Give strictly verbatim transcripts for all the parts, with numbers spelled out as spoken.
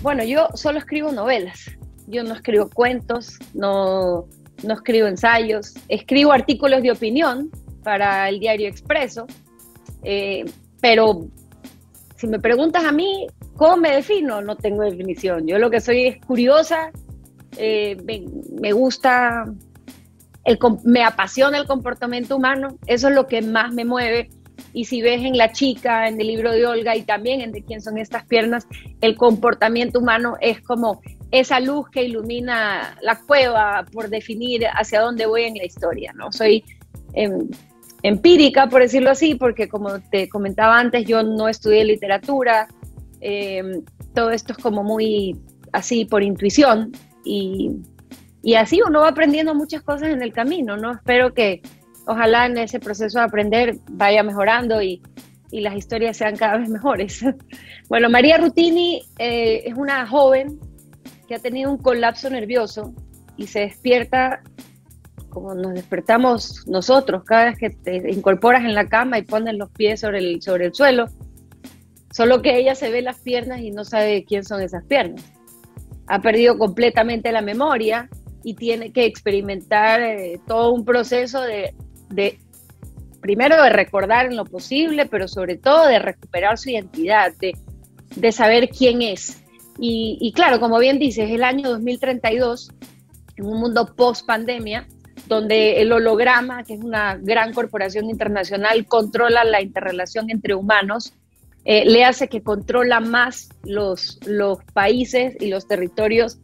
Bueno, yo solo escribo novelas, yo no escribo cuentos, no, no escribo ensayos, escribo artículos de opinión para el Diario Expreso, eh, pero si me preguntas a mí cómo me defino, no tengo definición. Yo lo que soy es curiosa, eh, me, me gusta, el, me apasiona el comportamiento humano, eso es lo que más me mueve. Y si ves en La Chica, en el libro de Olga y también en De quién son estas piernas, el comportamiento humano es como esa luz que ilumina la cueva por definir hacia dónde voy en la historia, ¿no? Soy eh, empírica, por decirlo así, porque como te comentaba antes, yo no estudié literatura, eh, todo esto es como muy así por intuición y, y así uno va aprendiendo muchas cosas en el camino, ¿no? Espero que ojalá en ese proceso de aprender vaya mejorando y, y las historias sean cada vez mejores. Bueno, María Rutini eh, es una joven que ha tenido un colapso nervioso y se despierta como nos despertamos nosotros cada vez que te incorporas en la cama y pones los pies sobre el, sobre el suelo, solo que ella se ve las piernas y no sabe quién son esas piernas. Ha perdido completamente la memoria y tiene que experimentar eh, todo un proceso de de primero de recordar en lo posible, pero sobre todo de recuperar su identidad, de, de saber quién es. Y, y claro, como bien dices, es el año dos mil treinta y dos, en un mundo post-pandemia, donde el holograma, que es una gran corporación internacional, controla la interrelación entre humanos, eh, le hace que controla más los, los países y los territorios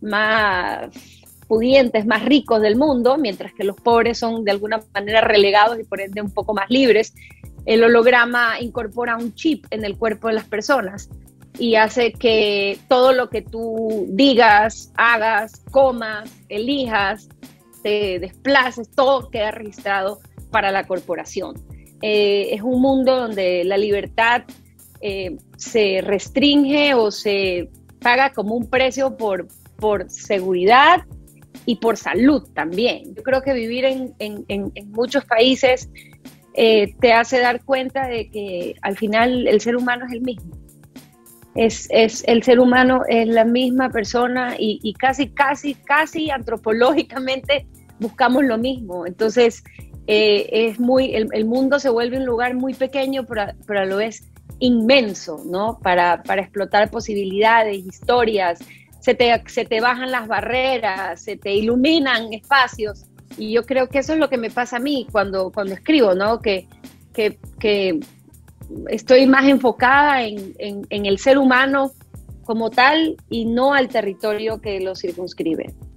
más pudientes, más ricos del mundo, mientras que los pobres son de alguna manera relegados y por ende un poco más libres. El holograma incorpora un chip en el cuerpo de las personas y hace que todo lo que tú digas, hagas, comas, elijas, te desplaces, todo queda registrado para la corporación. Eh, es un mundo donde la libertad eh, se restringe o se paga como un precio por, por seguridad y por salud también. Yo creo que vivir en, en, en, en muchos países eh, te hace dar cuenta de que al final el ser humano es el mismo. Es, es, el ser humano es la misma persona y, y casi, casi, casi antropológicamente buscamos lo mismo. Entonces, eh, es muy, el, el mundo se vuelve un lugar muy pequeño, pero, pero a lo vez inmenso, ¿no? Para, para explotar posibilidades, historias. Se te, se te bajan las barreras, se te iluminan espacios, y yo creo que eso es lo que me pasa a mí cuando, cuando escribo, ¿no? Que, que, que estoy más enfocada en, en, en el ser humano como tal y no al territorio que lo circunscribe.